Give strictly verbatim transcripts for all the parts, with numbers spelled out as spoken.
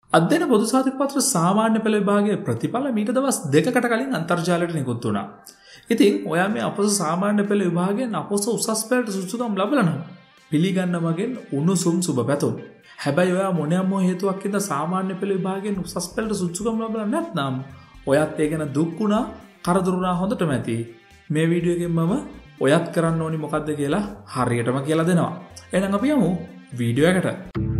අධ්‍යයන පොදු සාධක පත්‍ර සාමාන්‍ය පෙළ විභාගයේ ප්‍රතිඵල මීට දවස් දෙකකට කලින් අන්තර්ජාලයට නිකුත් වුණා. ඉතින් ඔයා මේ අපොස සාමාන්‍ය පෙළ විභාගයෙන් අපොස උසස් පෙළට සුසුකම් ලබලා නම් පිළිගන්න මගෙන් උණුසුම් සුබ පැතුම්. හැබැයි ඔයා මොනියම් හේතුවක් හින්දා සාමාන්‍ය පෙළ විභාගයෙන් උසස් පෙළට සුසුකම් ලබලා නැත්නම් ඔයත් ඒ ගැන දුක් වුණා, කරදරුණා හොඳටම ඇති. මේ වීඩියෝ එකෙන් මම ඔයත් කරන්න ඕනි මොකද්ද කියලා හරියටම කියලා දෙනවා. එහෙනම් අපි යමු වීඩියෝ එකට.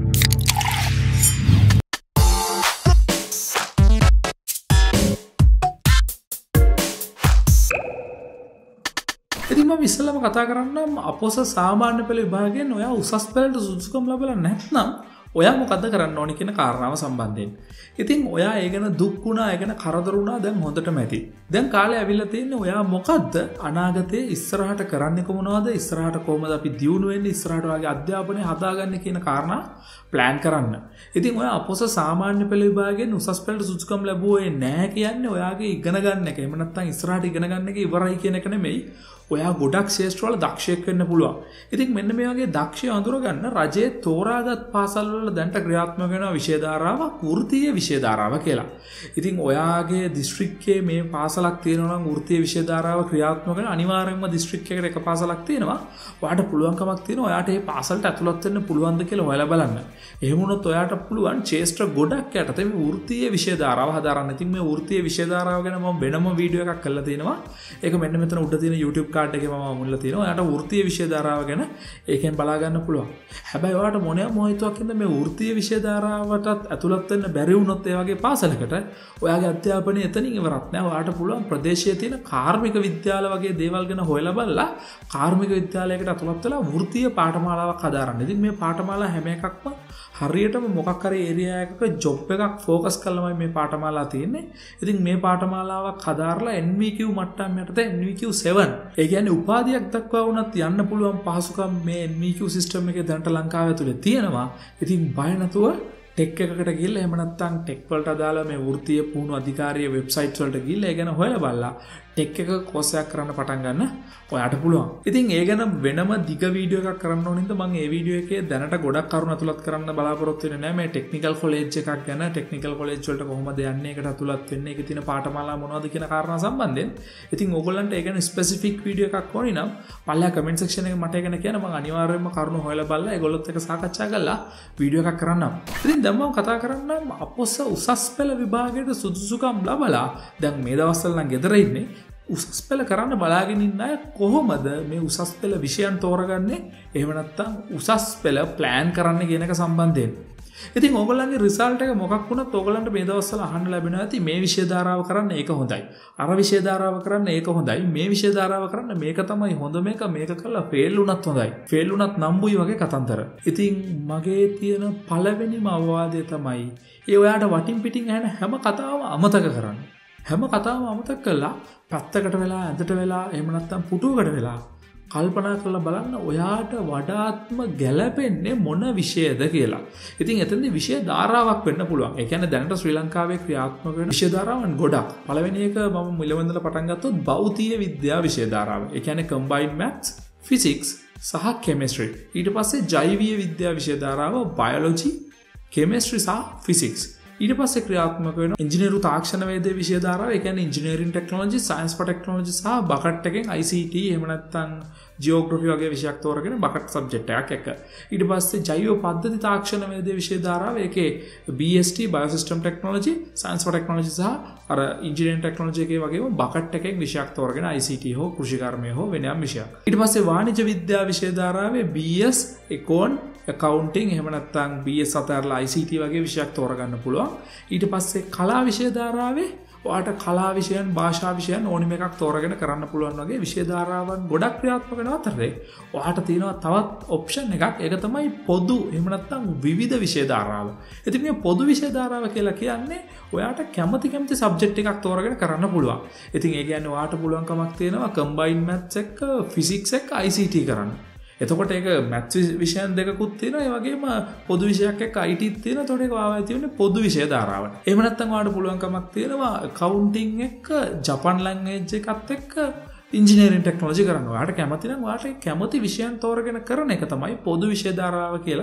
ඉතින් මම ඉස්සෙල්ලාම කතා කරන්නම් අපොස සාමාන්‍ය පෙළ විභාගයෙන් ඔයා උසස් පෙළට සුසුකම් ලැබලා නැත්නම් ඔයා මොකද්ද කරන්න ඕනි කියන කාරණාව සම්බන්ධයෙන්. ඉතින් ඔයා ඒ ගැන දුක් වුණා, ඒ ගැන කරදර වුණා දැන් හොඳටම ඇති. දැන් කාලේ ඇවිල්ලා තියෙන්නේ ඔයා මොකද්ද අනාගතයේ ඉස්සරහට කරන්නේ කොහොමද? ඉස්සරහට කොහොමද අපි දියුණු වෙන්නේ? ඉස්සරහට ඔයාගේ අධ්‍යාපනය හදාගන්නේ කියන කාරණා ප්ලෑන් කරන්න. ඉතින් ඔයා අපොස සාමාන්‍ය පෙළ විභාගයෙන් උසස් පෙළට සුසුකම් ලැබුවේ නැහැ කියන්නේ ඔයාගේ ඉගෙන ගන්න එක. එහෙම නැත්නම් ඉස්සරහට ඉගෙන ගන්න එක ඉවරයි කියන එක නෙමෙයි. ඔයා ගොඩක් ශේෂ්ත්‍රවල දක්ෂයෙක් වෙන්න පුළුවන්. ඉතින් මෙන්න මේ වගේ දක්ෂය අඳුරගන්න රජයේ තෝරාගත් පාසල් වල දැන්ට ක්‍රියාත්මක වෙන විෂය ධාරාවක් වෘත්තීය විෂය ධාරාව කියලා. ඉතින් ඔයාගේ දිස්ත්‍රික්කයේ මේ පාසලක් තියෙනවා නම් වෘත්තීය විෂය ධාරාව ක්‍රියාත්මක වෙන අනිවාර්යයෙන්ම දිස්ත්‍රික් එකට එක පාසලක් තියෙනවා. ඔයාට පුළුවන්කමක් තියෙනවා ඔයාට මේ පාසලට ඇතුළත් වෙන්න පුළුවන්ද කියලා හොයලා බලන්න. එහෙම වුණොත් ඔයාට පුළුවන් ශේෂ්ත්‍ර ගොඩක් යටතේ මේ වෘත්තීය විෂය ධාරාව හදාරන්න. ඉතින් මේ වෘත්තීය විෂය ධාරාව ගැන මම වෙනම වීඩියෝ එකක් කරලා තියෙනවා. ඒක මෙන්න මෙතන උඩ තියෙන YouTube කාඩ් එකේ මම මුල්ලා තියෙනවා. ඔයාට වෘත්තීය විෂය ධාරාව ගැන ඒකෙන් බලා ගන්න පුළුවන්. හැබැයි ඔයාට මොනියම් මොහිතුවක් හින්දා මේ වෘත්තීය විෂය ධාරාවටත් ඇතුළත් වෙන්න බැරි වුණොත් ඒ වගේ පාසලකට ඔයාගේ අධ්‍යාපනය එතනින් ඉවරක් නෑ. ඔයාට පුළුවන් ප්‍රදේශයේ තියෙන කාර්මික විද්‍යාල වගේ දේවල් ගැන හොයලා බලලා කාර්මික විද්‍යාලයකට ඇතුළත් වෙලා වෘත්තීය පාඨමාලාවක් හදාරන්න. ඉතින් මේ පාඨමාලා හැම එකක්ම හරියටම මොකක් හරි ඒරියා එකක ජොබ් එකක් ફોකස් කරලාමයි මේ පාඨමාලා තියෙන්නේ. ඉතින් මේ පාඨමාලාවක් හදාarලා N V Q මට්ටම් යටතේ N V Q seven ඒ කියන්නේ උපාධියක් දක්වා වුණත් යන්න පුළුවන් පහසුකම් මේ N V Q සිස්ටම් එකේ දැනට ලංකාව ඇතුලේ තියෙනවා. ඉතින් බය නැතුව ටෙක් එකකට ගිහලා එහෙම නැත්නම් ටෙක් වලට අදාළ මේ වෘත්තීය පුහුණු අධිකාරිය වෙබ්සයිට්ස් වලට ගිහලා ඒ ගැන හොයලා බලලා ටෙක් එක කෝස් එකක් කරන්න පටන් ගන්න ඔයාට පුළුවන්. ඉතින් ඒ ගැන වෙනම දිග වීඩියෝ එකක් කරන්න ඕනින්ද මම මේ වීඩියෝ එකේ දැනට ගොඩක් කරුණු අතුලත් කරන්න බලාපොරොත්තු වෙන්නේ නැහැ. මේ ටෙක්නිකල් කොලෙජ් එකක් ගැන ටෙක්නිකල් කොලෙජ් වලට කොහොමද යන්නේ ඒකට අතුලත් වෙන්නේ ඒකේ තියෙන පාඨමාලා මොනවද කියන කාරණා සම්බන්ධයෙන්. ඉතින් ඕගොල්ලන්ට ඒ ගැන ස්පෙસિෆික් වීඩියෝ එකක් ඕනි නම් පල්ලා කමෙන්ට් සෙක්ෂන් එකේ මට ඒ ගැන කියන්න මම අනිවාර්යයෙන්ම කරුණු හොයලා බලලා ඒගොල්ලොත් එක්ක සාකච්ඡා කරලා වීඩියෝ එකක් කරන්නම්. ඉතින් දැන් මම කතා කරන්නම් අපොස උසස් පෙළ විභාගයට සුදුසුකම් ලබලා දැන් මේ දවස්වල නම් ගෙදර ඉන්නේ උසස් පෙළ කරන්න බලාගෙන ඉන්න අය කොහොමද මේ උසස් පෙළ විෂයන් තෝරගන්නේ? එහෙම නැත්නම් උසස් පෙළ ප්ලෑන් කරන්න කියන එක සම්බන්ධයෙන්. ඉතින් ඕගොල්ලන්ගේ රිසල්ට් එක මොකක් වුණත් ඕගොල්ලන්ට මේ දවස්වල අහන්න ලැබෙනවා ඇති මේ විෂය ධාරාව කරන්න ඒක හොඳයි. අර විෂය ධාරාව කරන්න ඒක හොඳයි. මේ විෂය ධාරාව කරන්න මේක තමයි හොඳ මේක මේක කළා ෆේල් වුණත් හොඳයි. ෆේල් වුණත් නම්බුයි වගේ කතන්දර. ඉතින් මගේ තියෙන පළවෙනිම අවවාදය තමයි ඒ ඔයාට වටින් පිටින් ඇහෙන හැම කතාවම අමතක කරන්න. හැම කතාවම අමතක කළා පැත්තකට වෙලා ඇඳට වෙලා එහෙම නැත්නම් පුටුවකට වෙලා කල්පනා කරලා බලන්න ඔයාට වඩාත්ම ගැළපෙන්නේ මොන විෂයද කියලා. ඉතින් එතනදී විෂය ධාරාවක් වෙන්න පුළුවන්. ඒ කියන්නේ දැනට ශ්‍රී ලංකාවේ ක්‍රියාත්මක වෙන විෂය ධාරාවන් ගොඩක්. පළවෙනි එක මම මුලවෙන්දලා පටන් ගත්තොත් භෞතික විද්‍යා විෂය ධාරාව. ඒ කියන්නේ combined maths, physics සහ chemistry. ඊට පස්සේ ජෛවීය විද්‍යා විෂය ධාරාව biology, chemistry සහ physics. ඊට පස්සේ ක්‍රියාත්මක වෙන ඉංජිනේරු තාක්ෂණ වේදේ විෂය ධාරාව. ඒ කියන්නේ engineering technology, science for technology සහ බකට් එකෙන් I C T එහෙම නැත්නම් ජියෝග්‍රැෆි වගේ විෂයක් තෝරගෙන බකට් සබ්ජෙක්ට් එකක් එක. ඊට පස්සේ ජෛව පද්ධති තාක්ෂණ වේදේ විෂය ධාරාව. ඒකේ B S T biosystem technology, science for technology සහ අර ඉංජිනේරින් ටෙක්නොලොජි එකේ වගේම බකට් එකෙන් විෂයක් තෝරගෙන I C T හෝ කෘෂිකර්මය හෝ වෙනම විෂයක්. ඊට පස්සේ වාණිජ්‍ය විද්‍යා විෂය ධාරාවේ B S, Econ, accounting එහෙම නැත්නම් B S අතරලා I C T වගේ විෂයක් තෝරගන්න පුළුවන්. ඊට පස්සේ කලා විෂය ධාරාවේ ඔයාට කලා විෂයන් භාෂා විෂයන් ඕනිම එකක් තෝරගෙන කරන්න පුළුවන් වගේ විෂය ධාරාවන් ගොඩක් ක්‍රියාත්මක වෙන අතරේ ඔයාට තියෙනවා තවත් ඔප්ෂන් එකක්. ඒක තමයි පොදු එහෙම නැත්නම් විවිධ විෂය ධාරාව. ඉතින් මේ පොදු විෂය ධාරාව කියලා කියන්නේ ඔයාට කැමති කැමති සබ්ජෙක්ට් එකක් තෝරගෙන කරන්න පුළුවන්. ඉතින් ඒ කියන්නේ ඔයාට පුළුවන්කමක් තියෙනවා combined maths එක්ක physics එක්ක I C T කරන්න. එතකොට ඒක මැත්ස් විෂයන් දෙකකුත් තියෙනවා. ඒ වගේම පොදු විෂයක් එක්ක I T තියෙනවා. එතකොට ඒක වාවයි තියෙන්නේ පොදු විෂය ධාරාවට. එහෙම නැත්නම් ඔයාලට පුළුවන්කමක් තියෙනවා accounting එක්ක ජපන් ලැන්ග්වේජ් එකත් එක්ක ඉංජිනේරින් ටෙක්නොලොජි කරන්න. ඔයාලට කැමති නම් ඔයාලට කැමති විෂයන් තෝරගෙන කරන එක තමයි පොදු විෂය ධාරාව කියලා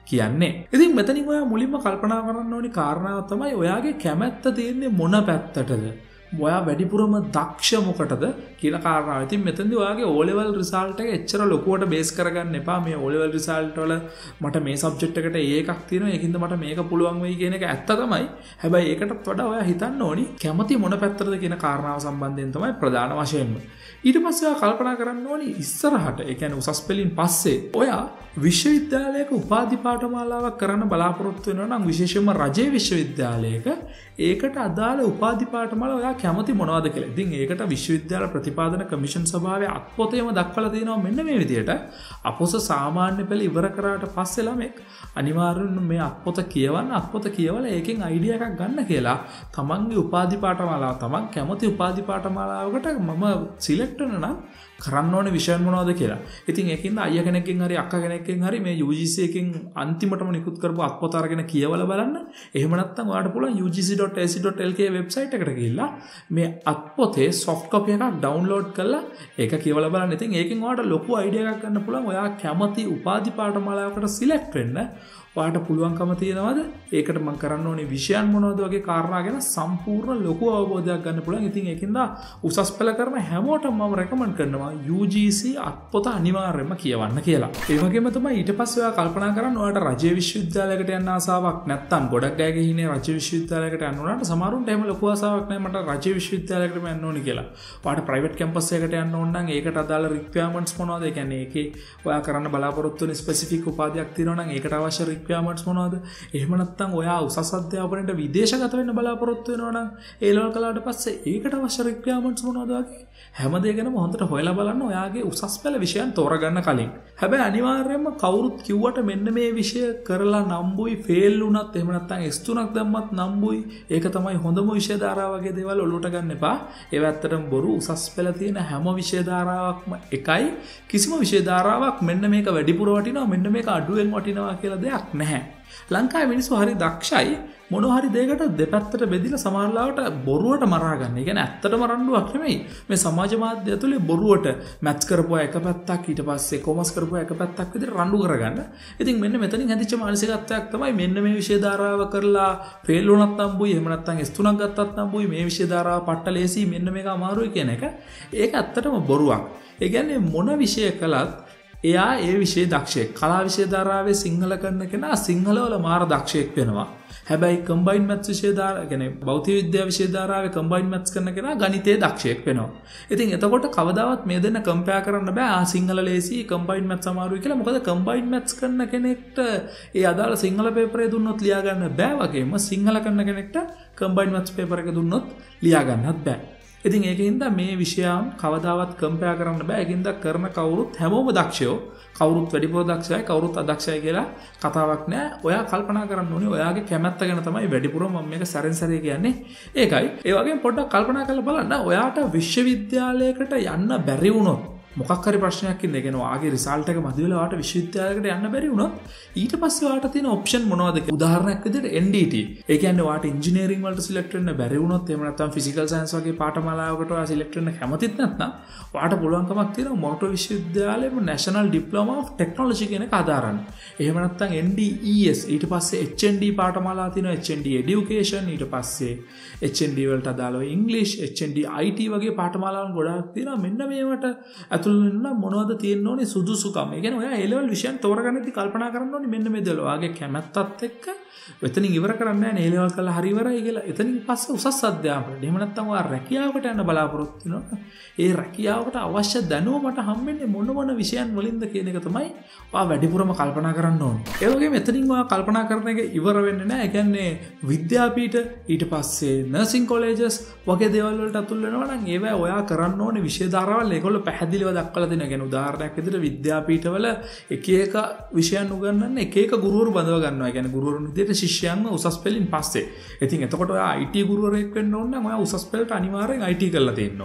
කියන්නේ. ඉතින් මෙතනින් ඔයා මුලින්ම කල්පනා කරන්න ඕනි කාරණාව තමයි ඔයාගේ කැමැත්ත තියෙන්නේ මොන පැත්තටද? ඔයා වැඩිපුරම දක්ෂ මොකටද කියලා කාරණාව. ඉතින් මෙතනදී ඔයාගේ O level result එක එච්චර ලොකුවට බේස් කරගන්න එපා. මේ O level result වල මට මේ subject එකට A එකක් තියෙනවා. ඒකින්ද මට මේක පුළුවන් වෙයි කියන එක ඇත්ත තමයි. හැබැයි ඒකටත් වඩා ඔයා හිතන්න ඕනි කැමති මොන පැත්තටද කියන කාරණාව සම්බන්ධයෙන් තමයි ප්‍රධාන වශයෙන්ම. ඊට පස්සේ ඔයා කල්පනා කරන්න ඕනි ඉස්සරහට, ඒ කියන්නේ උසස් පෙළින් පස්සේ ඔයා විශ්වවිද්‍යාලයක උපාධි පාඨමාලාවක් කරන්න බලාපොරොත්තු වෙනවා නම් විශේෂයෙන්ම රජයේ විශ්වවිද්‍යාලයක ඒකට අදාළ උපාධි පාඨමාලා ඔයා කැමති මොනවද කියලා. ඉතින් ඒකට විශ්වවිද්‍යාල ප්‍රතිපාදන කමිෂන් සභාවේ අත්පොතේම දක්වලා තියෙනවා මෙන්න මේ විදිහට. අපොස සාමාන්‍ය පෙළ ඉවර කරාට පස්සේ ළමෙක් අනිවාර්යෙන්ම මේ අත්පොත කියවන්න, අත්පොත කියවලා ඒකෙන් අයිඩියා එකක් ගන්න කියලා තමන්ගේ උපාධි පාඨමාලාව, තමන් කැමති උපාධි පාඨමාලාවකට මම සිලෙක්ට් වෙන නම් කරන්න ඕනේ විෂයන් මොනවද කියලා. ඉතින් ඒකින්ද අයියා කෙනෙක්ගෙන් හරි අක්කා කෙනෙක්ගෙන් හරි මේ U G C එකෙන් අන්තිමටම නිකුත් කරපු අත්පොත අරගෙන කියවලා බලන්න. එහෙම නැත්නම් ඔයාලට පුළුවන් U G C dot A C dot L K website එකට ගිහිල්ලා මේ අත්පොතේ soft copy එකක් download කරලා ඒක කියවලා බලන්න. ඉතින් ඒකෙන් ඔයාලට ලොකු අයිඩියා එකක් ගන්න පුළුවන්. ඔයා කැමති උපාධි පාඨමාලාවකට සිලෙක්ට් වෙන්න ඔයාට පුළුවන්කම තියෙනවද? ඒකට මම කරන්න ඕනේ විෂයන් මොනවද වගේ කාරණා ගැන සම්පූර්ණ ලොකු අවබෝධයක් ගන්න පුළුවන්. ඉතින් ඒකින්ද උසස් පෙළ කරන හැමෝටම මම රෙකමන්ඩ් කරනවා U G C අත්පොත අනිවාර්යයෙන්ම කියවන්න කියලා. ඒ වගේම තමයි ඊට පස්සේ ඔයා කල්පනා කරන්න ඔයාට රජයේ විශ්වවිද්‍යාලයකට යන්න ආසාවක් නැත්නම් ගොඩක් අයගේ ඉන්නේ රජයේ විශ්වවිද්‍යාලයකට යන්න උනාට සමහරුන්ට එහෙම ලොකු ආසාවක් නැහැ මට රජයේ විශ්වවිද්‍යාලයකටම යන්න ඕනේ කියලා. ඔයාට ප්‍රයිවට් කැම්පස් එකකට යන්න ඕන නම් ඒකට අදාළ රික්වයර්මන්ට්ස් මොනවද? ඒ කියන්නේ ඒකේ ඔයා කරන්න බලාපොරොත්තු වෙන ස්පෙસિෆික් උපාධියක් තියෙනවා නම් ඒකට අවශ්‍ය රික්වයර්මන්ට්ස් මොනවද? එහෙම නැත්නම් ඔයා උසස් අධ්‍යාපනයට විදේශගත වෙන්න බලාපොරොත්තු වෙනවා නම් ඒ ලෙවල් කළාට පස්සේ ඒකට අවශ්‍ය රික්වයර්මන්ට්ස් මොනවද වගේ හැම දෙයකම හොඳට හොයලා බලන්න ඔයාගේ උසස් පෙළ විෂයන් තෝරගන්න කලින්. හැබැයි අනිවාර්යයෙන්ම කවුරුත් කිව්වට මෙන්න මේ විෂය කරලා නම්බුයි ෆේල් වුණත් එහෙම නැත්නම් S තුනක් දැම්මත් නම්බුයි ඒක තමයි හොඳම විෂය ධාරාව වගේ දේවල් ඔලුවට ගන්න එපා. ඒව ඇත්තටම බොරු. උසස් පෙළ තියෙන හැම විෂය ධාරාවක්ම එකයි. කිසිම විෂය ධාරාවක් මෙන්න මේක වැඩිපුර වටිනවා මෙන්න මේක අඩුවෙන් වටිනවා කියලා දෙයක් නැහැ. ලංකාවේ මිනිස්සු හරි දක්ෂයි මොන හරි දෙයකට දෙපැත්තට බෙදලා සමහරලාවට බොරුවට මරා ගන්න. ඒ කියන්නේ ඇත්තටම රණ්ඩුවක් නෙමෙයි. මේ සමාජ මාධ්‍ය ඇතුලේ බොරුවට මැත්ස් කරපුවා එක පැත්තක් ඊට පස්සේ කොමර්ස් කරපුවා එක පැත්තක් විදිහට රණ්ඩු කරගන්න. ඉතින් මෙන්න මෙතනින් හැදිච්ච මානසිකත්වයක් තමයි මෙන්න මේ විෂය ධාරාව කරලා ෆේල් වුණත් නම්බුයි එහෙම නැත්නම් S තුනක් ගත්තත් නම්බුයි මේ විෂය ධාරාව පට්ට ලේසි මෙන්න මේක අමාරුයි කියන එක. ඒක ඇත්තටම බොරුවක්. ඒ කියන්නේ මොන විෂය කළත් එයා ඒ විෂය දක්ෂයෙක්. කලා විෂය ධාරාවේ සිංහල කරන කෙනා සිංහල වල මාර දක්ෂයෙක් වෙනවා. හැබැයි කම්බයින්ඩ් මැත්ස් විෂය ධාරාව කියන්නේ භෞතික විද්‍යාව විෂය ධාරාවේ කම්බයින්ඩ් මැත්ස් කරන කෙනා ගණිතයේ දක්ෂයෙක් වෙනවා. ඉතින් එතකොට කවදාවත් මේ දෙන්න කම්පෙයාර් කරන්න බෑ. ආ සිංහල ලේසි කම්බයින්ඩ් මැත්ස් අමාරුයි කියලා. මොකද කම්බයින්ඩ් මැත්ස් කරන කෙනෙක්ට ඒ අදාළ සිංහල පේපරේ දුන්නොත් ලියා ගන්න බෑ වගේම සිංහල කරන කෙනෙක්ට කම්බයින්ඩ් මැත්ස් පේපර් එක දුන්නොත් ලියා ගන්නත් බෑ. ඉතින් ඒකින්ද මේ විෂයන් කවදාවත් කම්පෙයාර් කරන්න බෑ. ඒකින්ද කරන කවුරුත් හැමෝම දක්ෂයෝ. කවුරුත් වැඩිපුර දක්ෂයි කවුරුත් අදක්ෂයි කියලා කතාවක් නෑ. ඔයා කල්පනා කරන්න ඕනේ ඔයාගේ කැමැත්ත ගැන තමයි වැඩිපුර මම මේක සැරෙන් සැරේ කියන්නේ. ඒකයි. ඒ වගේම පොඩ්ඩක් කල්පනා කරලා බලන්න ඔයාට විශ්වවිද්‍යාලයකට යන්න බැරි වුණොත් මොකක් හරි ප්‍රශ්නයක් ඉන්නේ. ඒ කියන්නේ ඔයාගේ රිසල්ට් එක මදි වෙලා ඔයාට විශ්වවිද්‍යාලයකට යන්න බැරි වුණොත් ඊට පස්සේ ඔයාට තියෙන ඔප්ෂන් මොනවද? උදාහරණයක් විදිහට N D T. ඒ කියන්නේ ඔයාට ඉන්ජිනියරින් වලට සිලෙක්ට් වෙන්න බැරි වුණොත් එහෙම නැත්නම් ෆිසිකල් සයන්ස් වගේ පාඨමාලාවකට ඔයා සිලෙක්ට් වෙන්න කැමතිත් නැත්නම් ඔයාට පුළුවන්කමක් තියෙනවා මොටෝ විශ්වවිද්‍යාලයේම නැෂනල් ඩිප්ලෝමා ඔෆ් ටෙක්නොලොජි කියන එක අදාරන්න. එහෙම නැත්නම් N D E S ඊට පස්සේ H N D පාඨමාලා තියෙනවා. H N D Education ඊට පස්සේ H N D වලට අදාළව English H N D I T වගේ පාඨමාලාවන් ගොඩාක් තියෙනවා. මෙන්න මේවට ඇතුළු වෙන්න මොනවද තියෙන්න ඕනේ සුදුසුකම්. ඒ කියන්නේ ඔයා A level විෂයන් තෝරගන්නදී කල්පනා කරන්න ඕනේ මෙන්න මේ දේවල්. ඔයාගේ කැමැත්තත් එක්ක එතනින් ඉවර කරන්නේ නැහැ. A level කරලා හරි ඉවරයි කියලා. එතනින් පස්සේ උසස් අධ්‍යාපනයට. එහෙම නැත්නම් ඔයා රැකියාවකට යන්න බලාපොරොත්තු වෙනවා. ඒ රැකියාවට අවශ්‍ය දැනුම මට හම්බෙන්නේ මොන මොන විෂයන් වලින්ද කියන එක තමයි ඔයා වැඩිපුරම කල්පනා කරන්න ඕනේ. ඒ වගේම එතනින් ඔයා කල්පනා කරන එක ඉවර වෙන්නේ නැහැ. ඒ කියන්නේ විද්‍යාපීඨ ඊට පස්සේ නර්සින් කොලෙජස් වගේ දේවල් වලට අතුල් වෙනවා නම් ඒවා ඔයා කරන්න ඕනේ විෂය ධාරාවල් ඒගොල්ලෝ පැහැදිලිව දක්වලා දෙනවා. කියන්නේ උදාහරණයක් විදිහට විද්‍යාපීඨවල එක එක විෂයන් උගන්වන්න එක එක ගුරුවරු බඳව ගන්නවා. ඒ කියන්නේ ගුරුවරුන් විදිහට ශිෂ්‍යයන්ව උසස් පෙළින් පස්සේ. ඉතින් එතකොට ඔයා I T ගුරුවරයෙක් වෙන්න ඕන නම් ඔයා උසස් පෙළට අනිවාර්යෙන් I T කරලා තියෙන්න ඕනේ.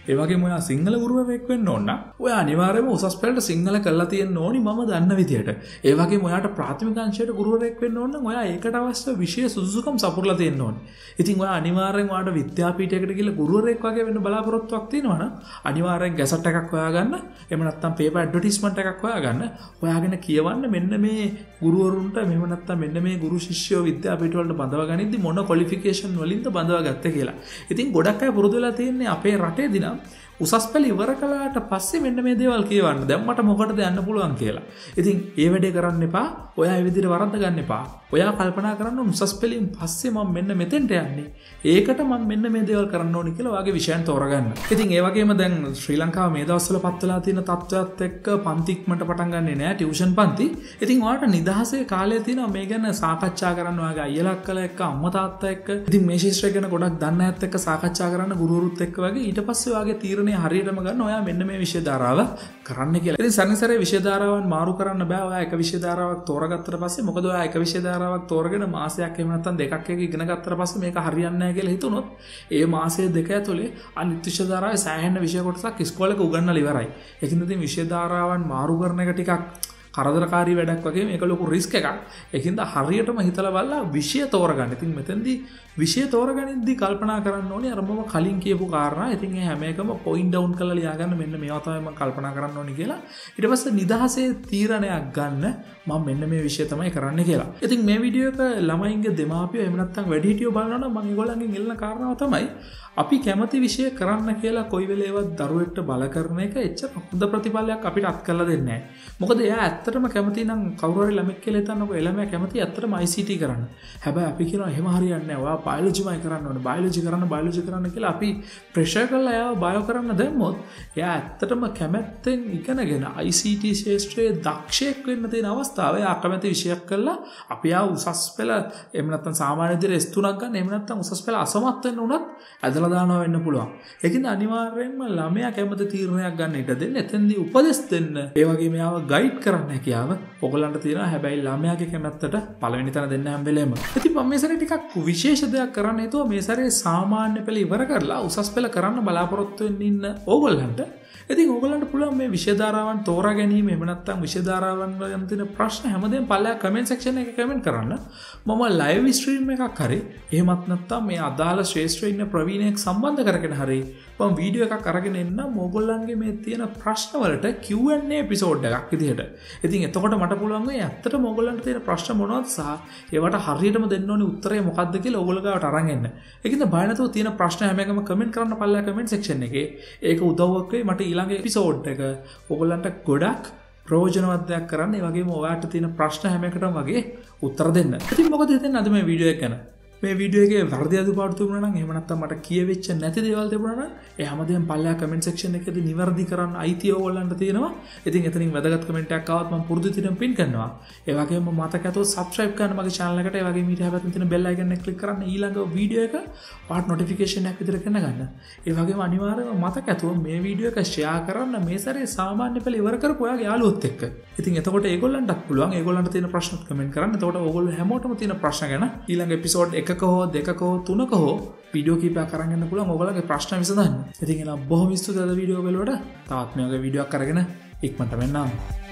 ඒ වගේම ඔයා සිංහල ගුරුවරයෙක් වෙන්න ඕන නම් ඔයා අනිවාර්යයෙන්ම උසස් පෙළට සිංහල කරලා තියෙන්න ඕනි මම දන්න විදියට. ඒ වගේම ඔයාට ප්‍රාථමික අංශයට ගුරුවරයෙක් වෙන්න ඕන නම් ඔයා ඒකට අවශ්‍ය විෂය සුදුසුකම් සපුරලා තියෙන්න ඕනි. ඉතින් ඔයා අනිවාර්යෙන් ඔයාට විද්‍යාපීඨයකට ගිහලා ගුරුවරයෙක් වගේ වෙන්න බලාපොරොත්තුවක් තියෙනවා නම් අනිවාර්යෙන් ගැසට් එකක් හොයාගන්න. එහෙම නැත්නම් පේපර් ඇඩ්වර්ටයිස්මන්ට් එකක් හොයාගන්න. හොයාගෙන කියවන්න මෙන්න මේ ගුරුවරුන්ට මෙහෙම නැත්නම් මෙන්න මේ ගුරු ශිෂ්‍යෝ විද්‍යාපීඨ වලට බඳව ගනිද්දි මොන ක්වොලිෆිකේෂන් වලින්ද බඳවා ගත්තේ කියලා. ඉතින් ගොඩක් අය පුරුදු වෙලා තියෙන්නේ අපේ රටේදී නම් උසස් පෙළ ඉවර කළාට පස්සේ මෙන්න මේ දේවල් කියවන්න. දැන් මට මොකටද යන්න පුළුවන් කියලා. ඉතින් ඒ වැඩේ කරන්න එපා. ඔයා ඒ විදිහට වරද්ද ගන්න එපා. ඔයා කල්පනා කරන්න උසස් පෙළින් පස්සේ මම මෙන්න මෙතෙන්ට යන්නේ. ඒකට මම මෙන්න මේ දේවල් කරන්න ඕනි කියලා ඔයාගේ විෂයන් තෝරගන්න. ඉතින් ඒ වගේම දැන් ශ්‍රී ලංකාව මේ දවස්වල පත් වෙලා තියෙන තත්ත්වයක් එක්ක පන්ති ඉක්මනට පටන් ගන්නෙ නෑ ටියුෂන් පන්ති. ඉතින් ඔයාට නිදහසේ කාලය තියෙනවා මේ ගැන සාකච්ඡා කරන්න ඔයාගේ අයියලා අක්කලා එක්ක අම්මා තාත්තා එක්ක. ඉතින් මේ ශිෂ්‍යය ගැන ගොඩක් දන්න අයත් එක්ක සාකච්ඡා කරන්න ගුරුවරුත් එක්ක වගේ ඊට පස්සේ ඔයාගේ තීරණය හරියටම ගන්න ඔයා මෙන්න මේ විෂය ධාරාව කරන්න කියලා. ඉතින් සරණසරේ විෂය ධාරාවන් මාරු කරන්න බෑ. ඔයා එක විෂය ධාරාවක් තෝරගත්තට පස්සේ මොකද ඔයා එක විෂය ධාරාවක් තෝරගෙන මාසයක් එහෙම නැත්නම් දෙකක් එක ඉගෙන ගත්තට පස්සේ මේක හරියන්නේ නැහැ කියලා හිතුනොත් ඒ මාසය දෙක ඇතුලේ අනිත් විෂය ධාරාවේ සෑහෙන විෂය කොටසක් ඉස්කෝලේක උගන්වලා ඉවරයි. ඒකින්ද ඉතින් විෂය ධාරාවන් මාරු කරන එක ටිකක් කරදරකාරී වැඩක් වගේ මේක ලොකු රිස්ක් එකක්. ඒකින්ද හරියටම හිතලා බලලා විෂය තෝරගන්න. ඉතින් මෙතෙන්දී විෂය තෝරගනිද්දී කල්පනා කරන්න ඕනේ අර මම කලින් කියපු කාරණා. ඉතින් ඒ හැම එකම පොයින්ට් ඩවුන් කරලා ලියාගන්න මෙන්න මේවා තමයි මම කල්පනා කරන්න ඕනේ කියලා. ඊට පස්සේ නිදහසේ තීරණයක් ගන්න මම මෙන්න මේ විෂය තමයි කරන්න කියලා. ඉතින් මේ වීඩියෝ එක ළමයින්ගේ දෙමාපියෝ එහෙම නැත්නම් වැඩිහිටියෝ බලනවා නම් මම ඒගොල්ලන්ගෙන් ඉල්ලන කාරණාව තමයි අපි කැමති විෂය කරන්න කියලා කොයි වෙලේවත් දරුවෙක්ට බල කරන එක එච්චර හොඳ ප්‍රතිඵලයක් අපිට අත් කරලා දෙන්නේ නැහැ. මොකද එයා ඇත්තටම කැමති නම් කවුරු හරි ළමෙක් කියලා හිතන්නකො එළමයා කැමති ඇත්තටම I C T කරන්න. හැබැයි අපි කියනවා එහෙම හරියන්නේ නැහැ. ඔයා බයොලොජිමයි කරන්න ඕනේ. බයොලොජි කරන්න බයොලොජි කරන්න කියලා අපි ප්‍රෙෂර් කරලා එයාව බයෝ කරන්න දැම්මොත් එයා ඇත්තටම කැමැත්තෙන් ඉගෙනගෙන I C T ශාස්ත්‍රයේ දක්ෂයෙක් වෙන්න තියෙන අවස්ථාවේ එයා කැමති විෂයක් කරලා අපි ආ උසස් පෙළ එහෙම නැත්නම් සාමාන්‍ය විදිහට S තුනක් ගන්න එහෙම නැත්නම් උසස් පෙළ අසමත් වෙන්න උනත් ඇදලා දානවා වෙන්න පුළුවන්. ඒකින්ද අනිවාර්යයෙන්ම ළමයා කැමති තීරණයක් ගන්න ඉඩ දෙන්න. එතෙන්දී උපදෙස් දෙන්න. ඒ වගේම යාව ගයිඩ් කරන්න හැකියාව ඔයගොල්ලන්ට තියෙනවා. හැබැයි ළමයාගේ කැමැත්තට පළවෙනි තැන දෙන්න හැම වෙලේම. ඉතින් මම මේ සැරේ ටිකක් විශේෂ දෙයක් කරන්න හිතුවා. මේ සැරේ සාමාන්‍ය පෙළ ඉවර කරලා උසස් පෙළ කරන්න බලාපොරොත්තු වෙන්න ඉන්න ඕගොල්ලන්ට ඉතින් ඕගොල්ලන්ට පුළුවන් මේ විෂය ධාරාවන් තෝරා ගැනීම එහෙම නැත්නම් විෂය ධාරාවන් වලින් තියෙන ප්‍රශ්න හැමදේම පල්ලෙහා කමෙන්ට් සෙක්ෂන් එකේ කමෙන්ට් කරන්න. මම ලයිව් ස්ට්‍රීම් එකක් හරි එහෙමත් නැත්නම් මේ අදාළ ශ්‍රේෂ්ඨ ඉන්න ප්‍රවීණයෙක් සම්බන්ධ කරගෙන හරි මම වීඩියෝ එකක් අරගෙන එන්නම් ඕගොල්ලන්ගේ මේ තියෙන ප්‍රශ්න වලට Q and A එපිසෝඩ් එකක් විදිහට. ඉතින් එතකොට මට පුළුවන් වෙයි ඇත්තටම ඕගොල්ලන්ට තියෙන ප්‍රශ්න මොනවද සහ ඒවට හරියටම දෙන්න ඕනේ උත්තරය මොකක්ද කියලා ඕගොල්ලෝ ගාවට අරන් එන්න. ඒකින්ද බය නැතුව තියෙන ප්‍රශ්න හැම එකම කමෙන්ට් කරන්න පල්ලෙහා කමෙන්ට් සෙක්ෂන් එකේ. ඒක උදව්වක් වෙයි මට ඊළඟ එපිසෝඩ් එක ඔයගොල්ලන්ට ගොඩක් ප්‍රයෝජනවත් දෙයක් කරන්න. ඒ වගේම ඔයාලට තියෙන ප්‍රශ්න හැම එකටම වගේ උත්තර දෙන්න. ඉතින් මොකද හිතන්නේ අද මේ වීඩියෝ එක ගැන? මේ වීඩියෝ එකේ වැරදි අඩුපාඩු තිබුණා නම් එහෙම නැත්නම් මට කියවෙච්ච නැති දේවල් තිබුණා නම් ඒ හැමදේම පල්ලෙහා කමෙන්ට් සෙක්ෂන් එකේදී නිවැරදි කරන්න අයිතිය ඕගොල්ලන්ට තියෙනවා. ඉතින් එතනින් වැදගත් කමෙන්ට් එකක් ආවත් මම පුරුදු විදිහට පින් කරනවා. ඒ වගේම මතක ඇතෝ subscribe කරන්න මගේ channel එකට. ඒ වගේම ඊට හැබැයි තියෙන bell icon එක click කරන්න ඊළඟ වීඩියෝ එක පාට notification එකක් විතර කරන ගන්න. ඒ වගේම අනිවාර්යයෙන්ම මතක ඇතෝ මේ වීඩියෝ එක share කරන්න මේ සැරේ සාමාන්‍ය පෙළ ඉවර කරපු ඔයාගේ යාළුවොත් එක්ක. ඉතින් එතකොට ඒගොල්ලන්ටත් පුළුවන් ඒගොල්ලන්ට තියෙන ප්‍රශ්න කමෙන්ට් කරන්න. එතකොට ඕගොල්ලෝ හැමෝටම තියෙන ප්‍රශ්න ගැන ඊළඟ එපිසෝඩ් එකක හෝ දෙකක තුනක හෝ වීඩියෝ කීපයක් අරන් යන්න පුළුවන් ඔයගොල්ලන්ගේ ප්‍රශ්න විසඳන්න. ඉතින් එහෙනම් බොහොම ස්තුතියි අද වීඩියෝ බලවට. තවත් මේ වගේ වීඩියෝවක් අරගෙන ඉක්මනට මෙන්නම්.